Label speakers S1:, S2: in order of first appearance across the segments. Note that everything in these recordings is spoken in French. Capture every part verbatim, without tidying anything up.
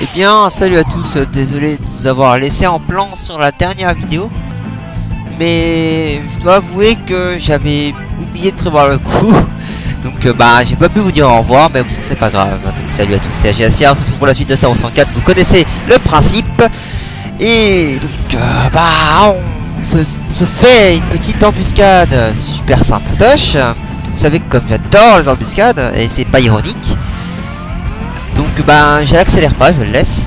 S1: Eh bien, salut à tous, désolé de vous avoir laissé en plan sur la dernière vidéo. Mais je dois avouer que j'avais oublié de prévoir le coup. Donc euh, bah j'ai pas pu vous dire au revoir, mais bon c'est pas grave. Donc salut à tous, c'est A G Asia, on se retrouve pour la suite de Star Wars cent quatre, vous connaissez le principe. Et donc euh, bah on se, on se fait une petite embuscade super sympatoche. Vous savez que comme j'adore les embuscades, et c'est pas ironique. Donc bah je l'accélère pas, je le laisse.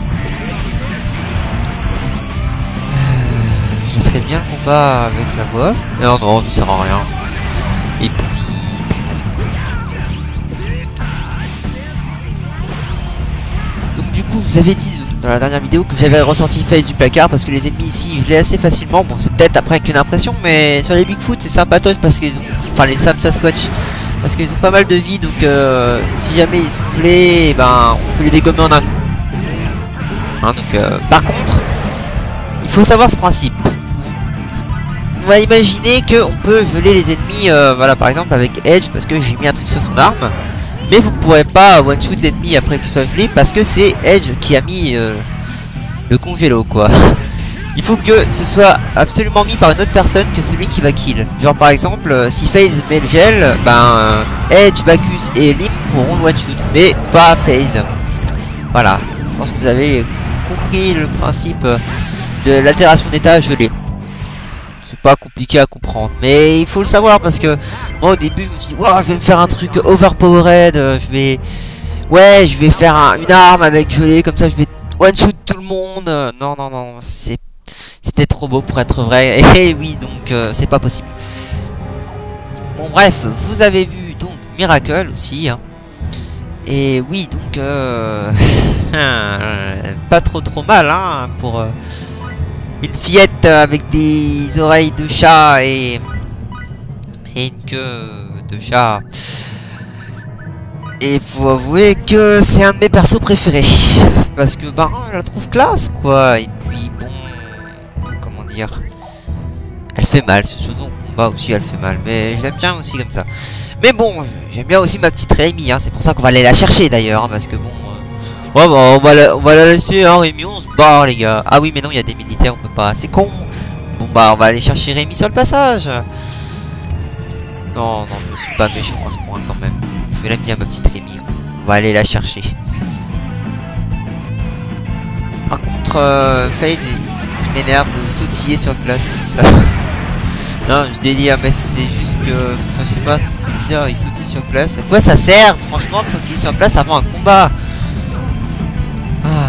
S1: Je serais bien le combat avec la voix. Non non, ça sert à rien. Et puis donc du coup vous avez dit dans la dernière vidéo que j'avais ressorti Face du placard parce que les ennemis ici je l'ai assez facilement. Bon c'est peut-être après qu'une impression, mais sur les Bigfoot c'est sympatoche parce qu'ils ont, enfin les Sam Sasquatch, parce qu'ils ont pas mal de vie, donc euh, si jamais ils soufflaient, ben on peut les dégommer en un coup. Hein, donc euh, par contre il faut savoir ce principe. On va imaginer qu'on peut geler les ennemis, euh, voilà par exemple avec Edge parce que j'ai mis un truc sur son arme. Mais vous ne pourrez pas one shoot l'ennemi après qu'il soit gelé parce que c'est Edge qui a mis euh, le congélo quoi. Il faut que ce soit absolument mis par une autre personne que celui qui va kill. Genre par exemple euh, si FaZe met le gel, ben euh, Edge, Bacchus et Lim pourront le one shoot, mais pas FaZe. Voilà, je pense que vous avez compris le principe de l'altération d'état gelé. C'est pas compliqué à comprendre, mais il faut le savoir parce que moi au début je me suis dit wow, je vais me faire un truc overpowered, euh, je vais ouais je vais faire un, une arme avec gelé comme ça je vais one shoot tout le monde. Euh, non non non, c'est c'était trop beau pour être vrai, et oui donc euh, c'est pas possible. Bon bref, vous avez vu donc Miracle aussi hein. Et oui donc euh, pas trop trop mal hein pour euh, une fillette avec des oreilles de chat et, et une queue de chat. Et faut avouer que c'est un de mes persos préférés. Parce que bah je la trouve classe quoi. Et puis bon, comment dire, elle fait mal, c'est surtout au combat aussi elle fait mal. Mais je l'aime bien aussi comme ça. Mais bon, j'aime bien aussi ma petite Rémi hein. C'est pour ça qu'on va aller la chercher d'ailleurs hein, parce que bon... Ouais bah on va la, on va la laisser hein Rémi, on se barre les gars. Ah oui mais non il y a des militaires, on peut pas, c'est con. Bon bah on va aller chercher Rémi sur le passage. Non non je suis pas méchant à ce point quand même. Je l'aime bien ma petite Rémi. On va aller la chercher. Par contre euh, FaZe il m'énerve de sautiller sur place. Non je délire mais c'est juste que enfin, je sais pas, c'est bizarre, il sautille sur place. À quoi ça sert franchement de sautiller sur place avant un combat? Ah.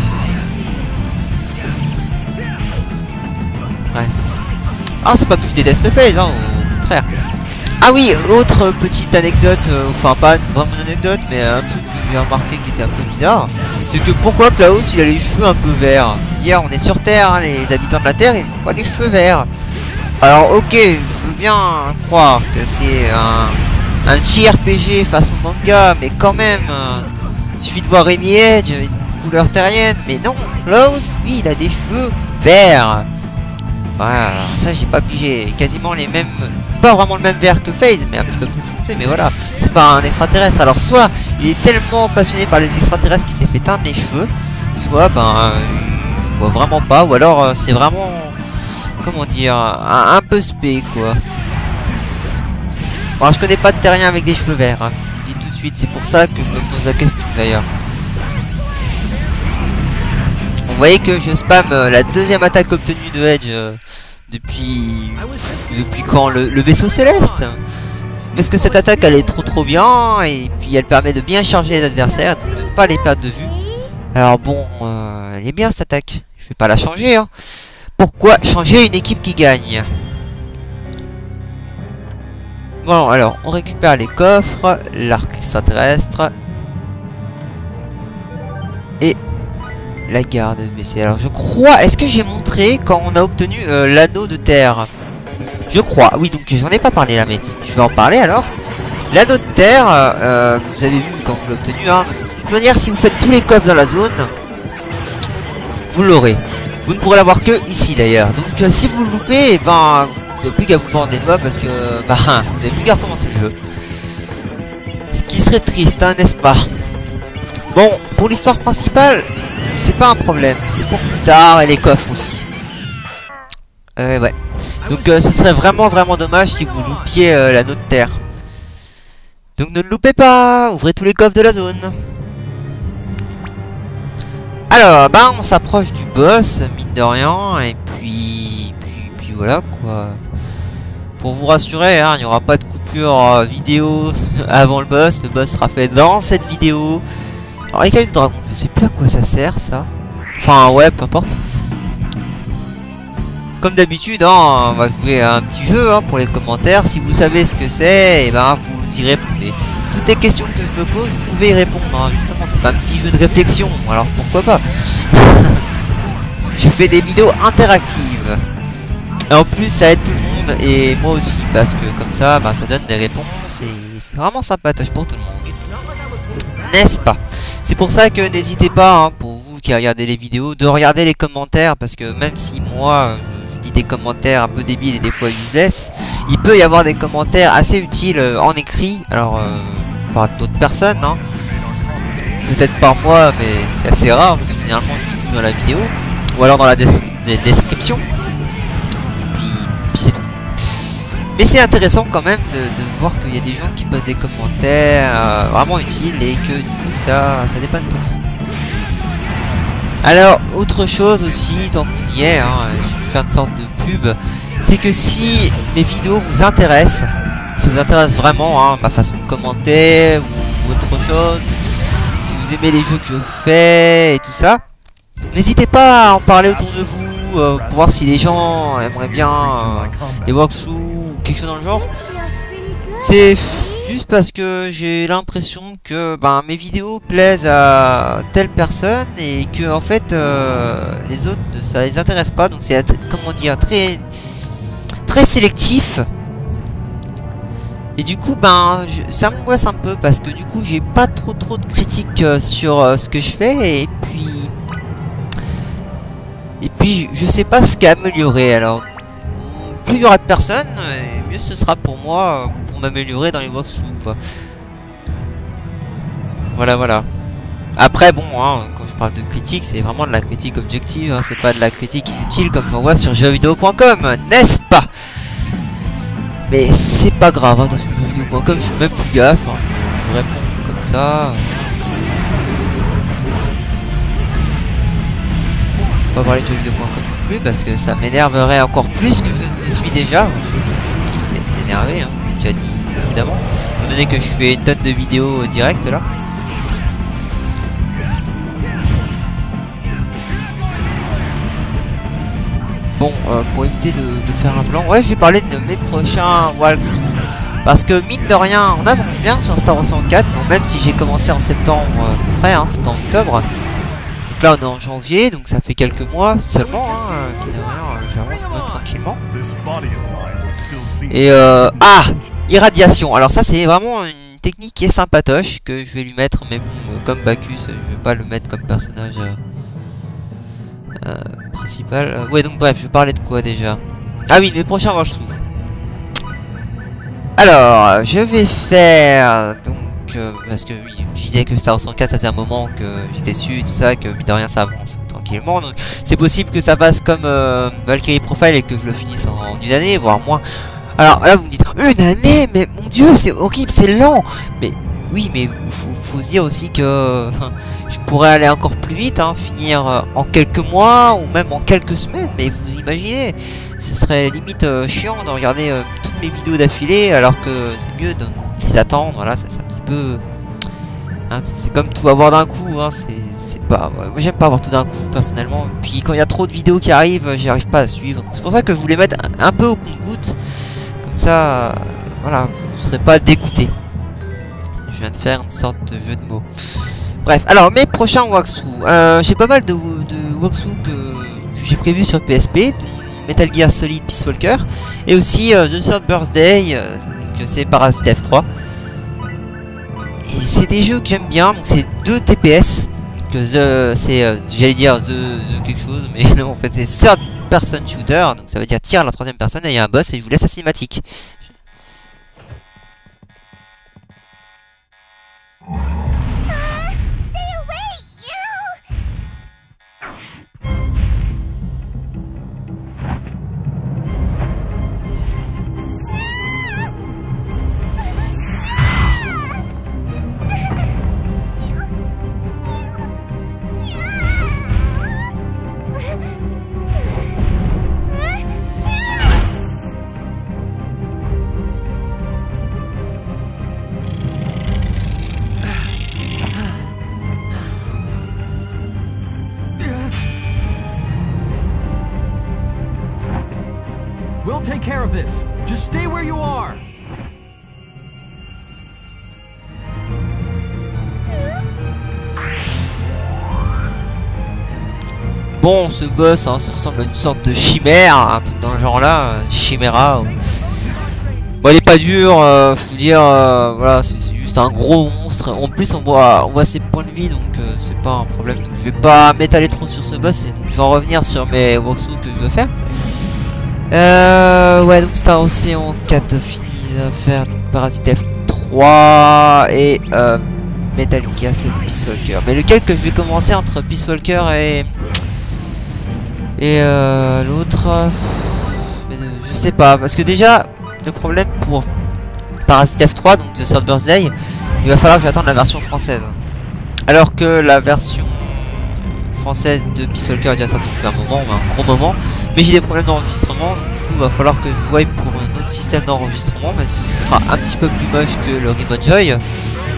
S1: Bref. Ah c'est pas que je déteste FaZe hein, au contraire. Ah oui, autre petite anecdote, euh, enfin pas vraiment une anecdote, mais un truc que j'ai remarqué qui était un peu bizarre, c'est que pourquoi Klaus il a les cheveux un peu verts? Hier on est sur Terre, hein, les habitants de la Terre ils ont pas les cheveux verts. Alors ok, je veux bien croire que c'est un, un J R P G façon manga, mais quand même, euh, il suffit de voir Rémi Edge, ils ont une couleur terrienne, mais non, Klaus, lui il a des cheveux verts. Voilà, ça j'ai pas pigé, quasiment les mêmes, pas vraiment le même vert que FaZe, mais un petit peu plus foncé, mais voilà, c'est pas un extraterrestre. Alors soit il est tellement passionné par les extraterrestres qu'il s'est fait teindre les cheveux, soit ben euh, je vois vraiment pas, ou alors euh, c'est vraiment, comment dire, un, un peu spé quoi. Bon, je connais pas de terrien avec des cheveux verts, hein. Je dis tout de suite, c'est pour ça que je me pose la question d'ailleurs. Vous voyez que je spam euh, la deuxième attaque obtenue de Edge euh, depuis depuis quand le, le vaisseau céleste. Parce que cette attaque elle est trop trop bien et puis elle permet de bien charger les adversaires, de ne pas les perdre de vue. Alors bon, euh, elle est bien cette attaque. Je vais pas la changer hein. Pourquoi changer une équipe qui gagne? Bon alors on récupère les coffres, l'arc extraterrestre et la garde B C. Alors je crois, est-ce que j'ai montré quand on a obtenu euh, l'anneau de terre? Je crois, oui donc j'en ai pas parlé là mais je vais en parler alors. L'anneau de terre, euh, vous avez vu quand vous l'avez obtenu hein. De toute manière si vous faites tous les coffres dans la zone, vous l'aurez. Vous ne pourrez l'avoir que ici d'ailleurs. Donc euh, si vous le loupez, et ben vous n'avez plus qu'à vous prendre des doigts parce que bah vous n'avez plus qu'à recommencer le jeu. Ce qui serait triste hein, n'est-ce pas? Bon, pour l'histoire principale, c'est pas un problème. C'est pour plus tard et les coffres aussi. Euh, ouais. Donc euh, ce serait vraiment vraiment dommage si vous loupiez euh, l'anneau de terre. Donc ne le loupez pas, ouvrez tous les coffres de la zone. Alors, bah on s'approche du boss, mine de rien, et puis, puis, puis voilà quoi. Pour vous rassurer, hein, il n'y aura pas de coupure euh, vidéo avant le boss, le boss sera fait dans cette vidéo. Alors les cailloux de dragon, je sais plus à quoi ça sert ça. Enfin ouais, peu importe. Comme d'habitude, hein, on va jouer à un petit jeu hein, pour les commentaires. Si vous savez ce que c'est, et ben vous y répondez. Toutes les questions que je me pose, vous pouvez y répondre. Hein. Justement, c'est un petit jeu de réflexion. Alors pourquoi pas. Je fais des vidéos interactives. Et en plus, ça aide tout le monde et moi aussi, parce que comme ça, ben, ça donne des réponses et c'est vraiment sympatoche pour tout le monde. N'est-ce pas? C'est pour ça que n'hésitez pas, hein, pour vous qui regardez les vidéos, de regarder les commentaires, parce que même si moi, je, je dis des commentaires un peu débiles et des fois useless, il peut y avoir des commentaires assez utiles euh, en écrit, alors euh, par d'autres personnes, hein. Peut-être par moi, mais c'est assez rare, parce que généralement je dis tout dans la vidéo, ou alors dans la des des description. Mais c'est intéressant quand même de, de voir qu'il y a des gens qui posent des commentaires euh, vraiment utiles et que du coup ça, ça dépanne tout le monde. Alors, autre chose aussi, tant qu'on y est, hein, je vais faire une sorte de pub, c'est que si mes vidéos vous intéressent, si vous intéressent vraiment, hein, ma façon de commenter ou autre chose, si vous aimez les jeux que je fais et tout ça, n'hésitez pas à en parler autour de vous. Euh, pour voir si les gens aimeraient bien euh, les walkthroughs ou quelque chose dans le genre. C'est juste parce que j'ai l'impression que ben, mes vidéos plaisent à telle personne et que en fait euh, les autres ça les intéresse pas, donc c'est comment dire très très sélectif. Et du coup ben je, ça m'angoisse un peu parce que du coup j'ai pas trop trop de critiques euh, sur euh, ce que je fais et puis Et puis je sais pas ce qu'à améliorer, alors plus il y aura de personnes, mieux ce sera pour moi pour m'améliorer dans les walkthroughs quoi. Voilà voilà. Après bon hein, quand je parle de critique c'est vraiment de la critique objective, hein, c'est pas de la critique inutile comme j'en vois sur jeux vidéo point com, n'est-ce pas? Mais c'est pas grave, hein, dans jeux vidéo point com je suis même plus gaffe, hein, je réponds comme ça. Pas parler de jeux vidéo point com non plus parce que ça m'énerverait encore plus que je ne suis déjà. Il laisse s'énerver, hein, j'ai déjà dit précédemment. Étant donné que je fais une tonne de vidéos directes là. Bon, euh, pour éviter de, de faire un blanc, ouais, je vais parler de mes prochains walkthroughs. Parce que mine de rien, on avance bien sur Star Wars soixante-quatre, donc même si j'ai commencé en septembre, euh, à peu près, hein, septembre octobre. Donc là on est en janvier, donc ça fait quelques mois seulement, hein, mine de rien, j'avance un peu tranquillement. Et euh, ah, irradiation. Alors ça c'est vraiment une technique qui est sympatoche, que je vais lui mettre, mais bon, euh, comme Bacchus, je vais pas le mettre comme personnage euh, euh, principal. Ouais, donc bref, je parlais de quoi déjà? Ah oui, mes prochains walkthroughs. Alors, je vais faire donc euh, parce que oui, je disais que Star Wars soixante-quatre ça faisait un moment que j'étais dessus et tout ça, que mine de rien ça avance tranquillement, donc c'est possible que ça passe comme euh, Valkyrie Profile et que je le finisse en, en une année, voire moins. Alors là vous me dites une année, mais mon dieu c'est horrible, c'est lent. Mais oui, mais faut, faut se dire aussi que enfin, je pourrais aller encore plus vite, hein, finir euh, en quelques mois ou même en quelques semaines, mais vous imaginez, ce serait limite euh, chiant de regarder euh, toutes mes vidéos d'affilée alors que c'est mieux qu'ils attendent, voilà, c'est un petit peu... Hein, c'est comme tout avoir d'un coup, hein, c'est pas... Ouais, moi j'aime pas avoir tout d'un coup personnellement, puis quand il y a trop de vidéos qui arrivent, j'y arrive pas à suivre. C'est pour ça que je voulais mettre un, un peu au compte-gouttes, comme ça, euh, voilà, vous serez pas dégoûté. Je viens de faire une sorte de jeu de mots. Bref, alors mes prochains walkthroughs, euh, j'ai pas mal de, de walkthroughs que, que j'ai prévus sur P S P, dont Metal Gear Solid Peace Walker, et aussi euh, The Third Birthday, euh, que c'est Parasite F trois. Et c'est des jeux que j'aime bien, donc c'est deux T P S, que The, c'est, euh, j'allais dire the, the quelque chose, mais non, en fait c'est Third Person Shooter, donc ça veut dire tir à la troisième personne, et il y a un boss, et je vous laisse la cinématique.
S2: take care of this. Just stay where you are.
S1: Bon, ce boss, hein, ça ressemble à une sorte de chimère, un truc dans le genre là, chiméra. Ou... Bon, il est pas dur, euh, faut dire, euh, voilà, c'est juste un gros monstre. En plus, on voit, on voit ses points de vie, donc euh, c'est pas un problème. Donc, je vais pas m'étaler trop sur ce boss, et je vais en revenir sur mes walkthroughs que je veux faire. Euh, ouais, donc Star Ocean quatre fini à faire, donc Parasite F trois et euh, Metal Gear c'est Peace Walker. Mais lequel que je vais commencer entre Peace Walker et et euh, l'autre, euh, je sais pas, parce que déjà le problème pour Parasite F trois, donc The Third Birthday, il va falloir que j'attende la version française, alors que la version française de Peace Walker est déjà sortie depuis un moment, un gros moment, mais j'ai des problèmes d'enregistrement, donc du coup il va falloir que je voie pour un autre système d'enregistrement, même si ce sera un petit peu plus moche que le Remote Joy. Ça,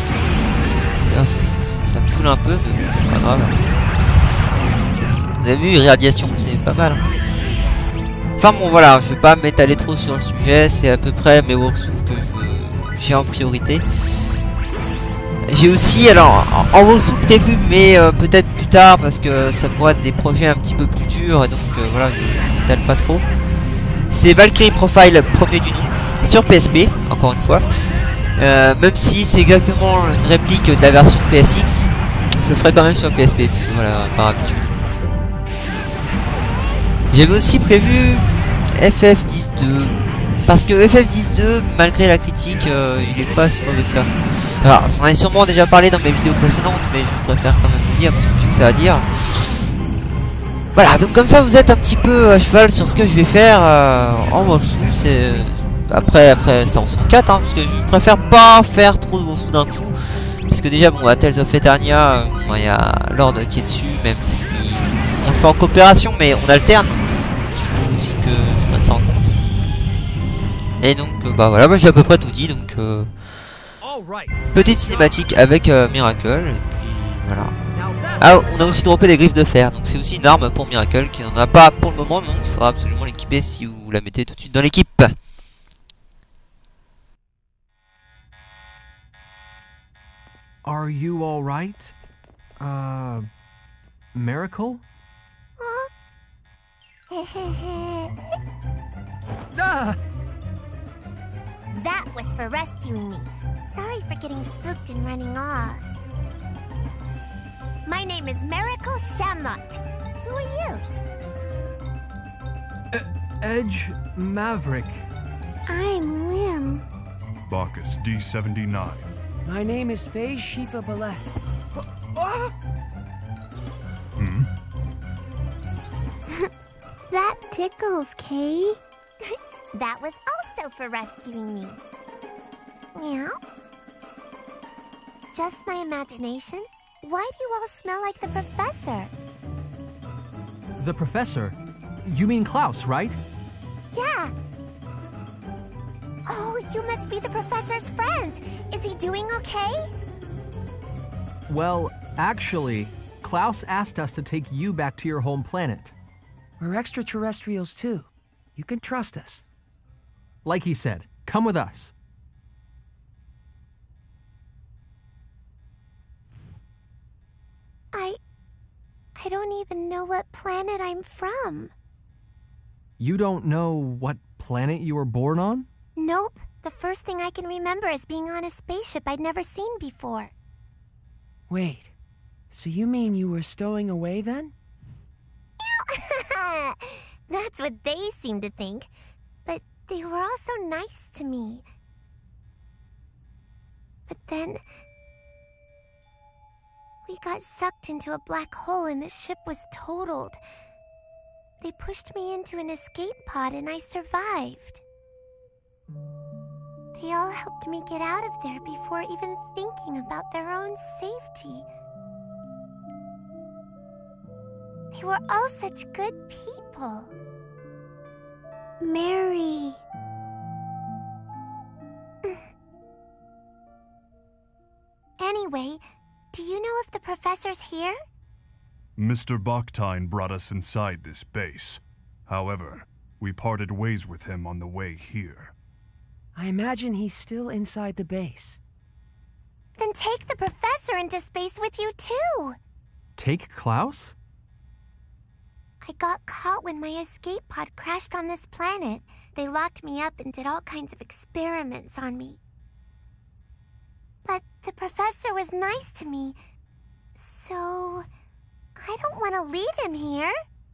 S1: ça, ça me saoule un peu, mais c'est pas grave. Vous avez vu, irradiation, c'est pas mal. Enfin bon voilà, je vais pas m'étaler trop sur le sujet, c'est à peu près mes walkthroughs que j'ai en priorité. J'ai aussi, alors, en walkthrough prévu, mais euh, peut-être plus tard, parce que ça pourrait être des projets un petit peu plus durs, et donc euh, voilà, je m'étale pas trop. C'est Valkyrie Profile, premier du nom, sur P S P, encore une fois. Euh, même si c'est exactement une réplique de la version P S X, je le ferai quand même sur P S P, parce que voilà, par habitude. J'avais aussi prévu F F dix deux, parce que F F dix deux, malgré la critique, euh, il est pas si mauvais que ça. Alors, j'en ai sûrement déjà parlé dans mes vidéos précédentes, mais je préfère quand même vous dire, parce que je sais que ça à dire. Voilà, donc comme ça vous êtes un petit peu à cheval sur ce que je vais faire euh, en walkthrough, c'est... Après, après Star Ocean quatre, hein, parce que je préfère pas faire trop de walkthrough d'un coup. Parce que déjà, bon, à Tales of Eternia, il bon, y a Lord qui est dessus, même si on le fait en coopération, mais on alterne. Il faut aussi que je prenne ça en compte. Et donc, euh, bah voilà, moi j'ai à peu près tout dit, donc... Euh, petite cinématique avec euh, Miracle, et puis voilà. Ah, on a aussi droppé des griffes de fer, donc c'est aussi une arme pour Miracle qui n'en a pas pour le moment, donc il faudra absolument l'équiper si vous la mettez tout de suite dans l'équipe.
S2: Are you all right? Uh, Miracle? Ah!
S3: That was for rescuing me. Sorry for getting spooked and running off. My name is Miracle Shamrock. Who are you?
S2: E Edge Maverick.
S3: I'm Lim.
S4: Bacchus D seventy-nine.
S5: My name is Faye Shifa Ballet. Ah!
S4: Hmm?
S3: That tickles, Kay. That was also for rescuing me. Meow? Just my imagination? Why do you all smell like the professor?
S2: The professor? You mean Klaus, right?
S3: Yeah. Oh, you must be the professor's friends. Is he doing okay?
S2: Well, actually, Klaus asked us to take you back to your home planet.
S5: We're extraterrestrials too. You can trust us.
S2: Like he said, come with us.
S3: I... I don't even know what planet I'm from.
S2: You don't know what planet you were born on?
S3: Nope. The first thing I can remember is being on a spaceship I'd never seen before.
S5: Wait, so you mean you were stowing away then?
S3: That's what they seem to think. But they were all so nice to me. But then... we got sucked into a black hole and the ship was totaled. They pushed me into an escape pod and I survived. They all helped me get out of there before even thinking about their own safety. They were all such good people. Mary. Anyway, do you know if the professor's here?
S4: Mister Baktine brought us inside this base. However, We parted ways with him on the way here.
S5: I imagine he's still inside the base.
S3: Then take the professor into space with you too.
S2: Take Klaus?
S3: I got caught when my escape pod crashed on this planet. They locked me up and did all kinds of experiments on me. But the professor was nice to me, so I don't want to leave him here.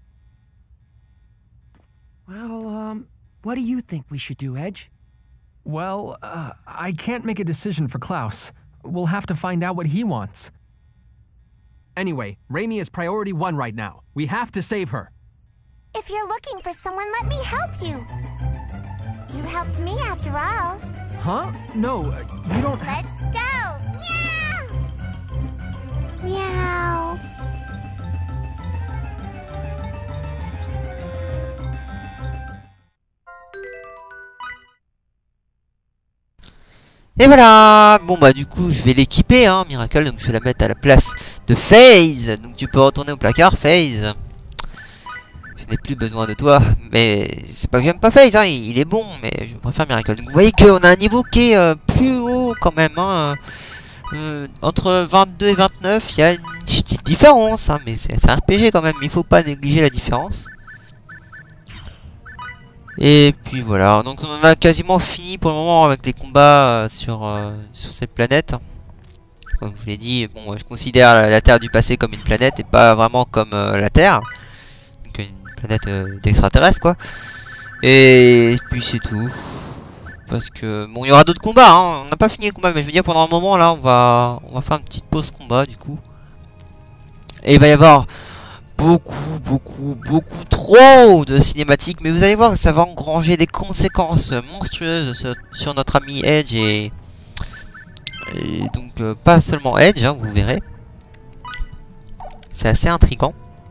S5: Well, um, what do you think we should do, Edge?
S2: Well, uh, I can't make a decision for Klaus. We'll have to find out what he wants. Anyway, Raimi is priority one right now. We have to save her.
S3: If you're looking for someone, let me help you. You helped me after all.
S2: Huh? No, uh, you don't...
S3: Let's go! Meow! Meow.
S1: Et voilà. Bon bah du coup je vais l'équiper hein, Miracle, donc je vais la mettre à la place de FaZe. Donc tu peux retourner au placard FaZe. Je n'ai plus besoin de toi. Mais c'est pas que j'aime pas FaZe hein, il, il est bon, mais je préfère Miracle. Donc vous voyez qu'on a un niveau qui est euh, plus haut quand même hein. euh, Entre vingt-deux et vingt-neuf il y a une petite différence hein, mais c'est un R P G quand même, il faut pas négliger la différence. Et puis voilà, donc on en a quasiment fini pour le moment avec les combats euh, sur, euh, sur cette planète. Comme je vous l'ai dit, bon, je considère la, la Terre du passé comme une planète et pas vraiment comme euh, la Terre. Donc une planète euh, d'extraterrestres quoi. Et puis c'est tout. Parce que bon, il y aura d'autres combats, hein. On n'a pas fini les combats, mais je veux dire pendant un moment là, on va, on va faire une petite pause combat du coup. Et il va y avoir beaucoup, beaucoup, beaucoup trop de cinématiques, mais vous allez voir que ça va engranger des conséquences monstrueuses sur, sur notre ami Edge et, et donc euh, pas seulement Edge, hein, vous verrez. C'est assez intriguant.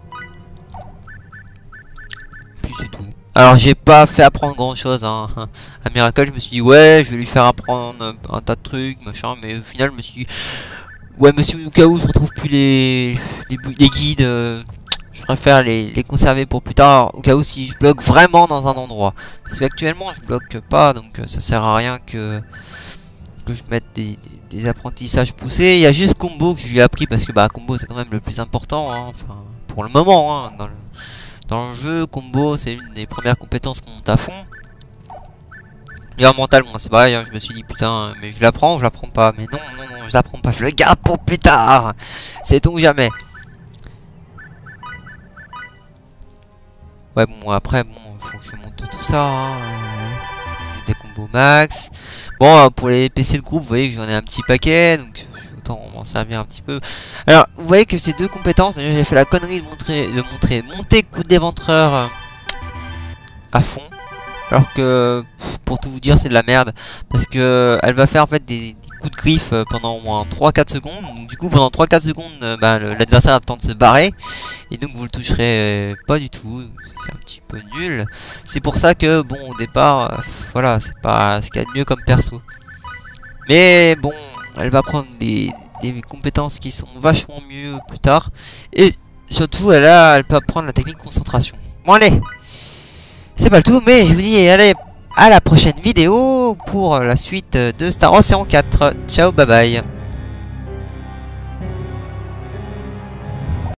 S1: Puis c'est tout. Alors j'ai pas fait apprendre grand chose hein. À Miracle, je me suis dit ouais, je vais lui faire apprendre un tas de trucs, machin, mais au final je me suis dit ouais, monsieur, au cas où je retrouve plus les, les, les guides, euh, je préfère les, les conserver pour plus tard, au cas où si je bloque vraiment dans un endroit. Parce qu'actuellement je bloque pas, donc euh, ça sert à rien que, que je mette des, des, des apprentissages poussés. Il y a juste Combo que je lui ai appris parce que bah Combo c'est quand même le plus important, hein, enfin pour le moment, hein, dans, le, dans le jeu. Combo c'est une des premières compétences qu'on monte à fond. Et en mental, bon, c'est pareil, hein, je me suis dit putain, mais je l'apprends ou je l'apprends pas? Mais non, non, non, je l'apprends pas, je le garde pour plus tard. C'est tout ou jamais. Ouais, bon, après, bon, faut que je monte tout ça. Hein. Des combos max. Bon, pour les P C de groupe, vous voyez que j'en ai un petit paquet, donc autant m'en servir un petit peu. Alors, vous voyez que ces deux compétences, déjà j'ai fait la connerie de montrer, de montrer monter coup d'éventreur euh, à fond. Alors que pour tout vous dire c'est de la merde. Parce que elle va faire en fait des, des coups de griffe pendant au moins trois à quatre secondes. Donc du coup pendant trois à quatre secondes bah, l'adversaire a le temps de se barrer. Et donc vous le toucherez pas du tout. C'est un petit peu nul. C'est pour ça que bon au départ euh, voilà, c'est pas ce qu'il y a de mieux comme perso. Mais bon, elle va prendre des, des compétences qui sont vachement mieux plus tard. Et surtout elle, a, elle peut apprendre la technique concentration. Bon allez, c'est pas le tout, mais je vous dis allez à la prochaine vidéo pour la suite de Star Ocean quatre. Ciao, bye bye.